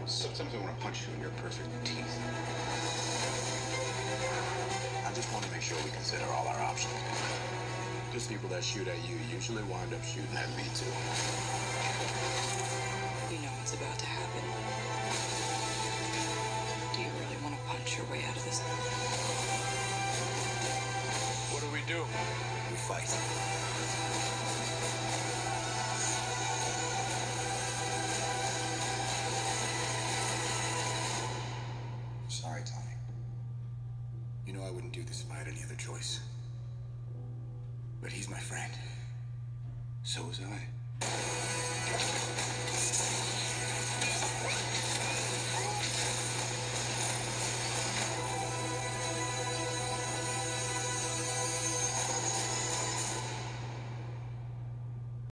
Sometimes I want to punch you in your perfect teeth. I just want to make sure we consider all our options. Because people that shoot at you usually wind up shooting at me, too. You know what's about to happen. Do you really want to punch your way out of this? What do? We fight. Sorry, Tommy. You know I wouldn't do this if I had any other choice. But he's my friend. So was I.